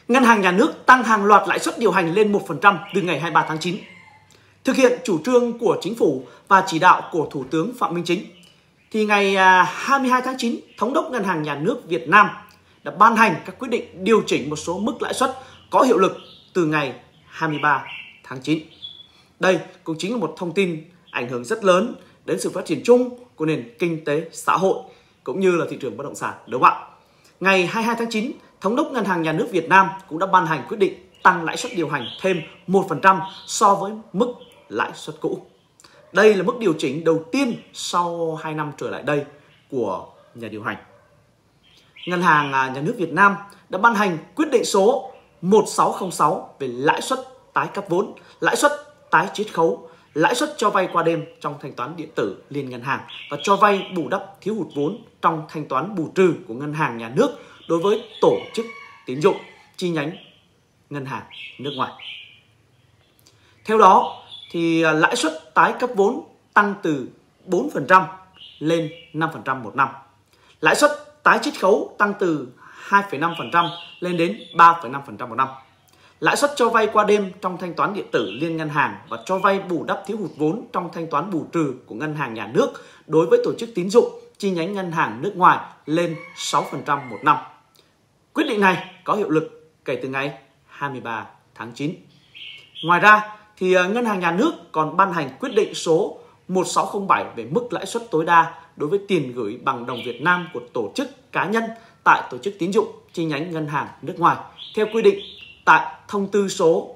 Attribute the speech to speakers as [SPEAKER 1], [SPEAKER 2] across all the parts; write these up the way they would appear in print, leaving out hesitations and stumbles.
[SPEAKER 1] Ngân hàng Nhà nước tăng hàng loạt lãi suất điều hành lên 1% từ ngày 23 tháng 9. Thực hiện chủ trương của Chính phủ và chỉ đạo của Thủ tướng Phạm Minh Chính, thì ngày 22 tháng 9, Thống đốc Ngân hàng Nhà nước Việt Nam đã ban hành các quyết định điều chỉnh một số mức lãi suất có hiệu lực từ ngày 23 tháng 9. Đây cũng chính là một thông tin ảnh hưởng rất lớn đến sự phát triển chung của nền kinh tế xã hội cũng như là thị trường bất động sản, đúng không ạ? Ngày 22 tháng 9, Thống đốc Ngân hàng Nhà nước Việt Nam cũng đã ban hành quyết định tăng lãi suất điều hành thêm 1% so với mức lãi suất cũ. Đây là mức điều chỉnh đầu tiên sau 2 năm trở lại đây của nhà điều hành. Ngân hàng Nhà nước Việt Nam đã ban hành quyết định số 1606 về lãi suất tái cấp vốn, lãi suất tái chiết khấu, lãi suất cho vay qua đêm trong thanh toán điện tử liên ngân hàng và cho vay bù đắp thiếu hụt vốn trong thanh toán bù trừ của Ngân hàng Nhà nước đối với tổ chức tín dụng chi nhánh ngân hàng nước ngoài. Theo đó, thì lãi suất tái cấp vốn tăng từ 4% lên 5% một năm. Lãi suất tái chiết khấu tăng từ 2,5% lên đến 3,5% một năm. Lãi suất cho vay qua đêm trong thanh toán điện tử liên ngân hàng và cho vay bù đắp thiếu hụt vốn trong thanh toán bù trừ của Ngân hàng Nhà nước đối với tổ chức tín dụng chi nhánh ngân hàng nước ngoài lên 6% một năm. Quyết định này có hiệu lực kể từ ngày 23 tháng 9. Ngoài ra, thì Ngân hàng Nhà nước còn ban hành quyết định số 1607 về mức lãi suất tối đa đối với tiền gửi bằng đồng Việt Nam của tổ chức cá nhân tại tổ chức tín dụng chi nhánh ngân hàng nước ngoài theo quy định tại thông tư số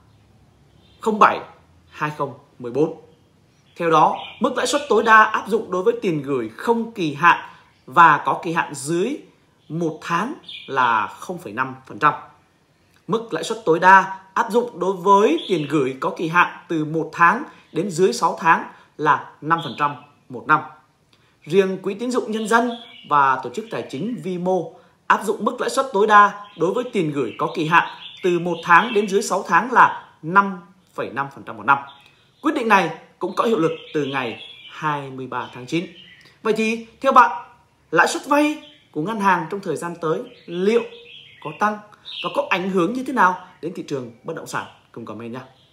[SPEAKER 1] 07/2014. Theo đó, mức lãi suất tối đa áp dụng đối với tiền gửi không kỳ hạn và có kỳ hạn dưới 1 tháng là 0,5%. Mức lãi suất tối đa áp dụng đối với tiền gửi có kỳ hạn từ 1 tháng đến dưới 6 tháng là 5% một năm. Riêng Quỹ tín dụng nhân dân và tổ chức tài chính vi mô áp dụng mức lãi suất tối đa đối với tiền gửi có kỳ hạn từ 1 tháng đến dưới 6 tháng là 5,5% một năm. Quyết định này cũng có hiệu lực từ ngày 23 tháng 9. Vậy thì theo bạn, lãi suất vay của ngân hàng trong thời gian tới liệu có tăng và có ảnh hưởng như thế nào đến thị trường bất động sản? Cùng comment nhé.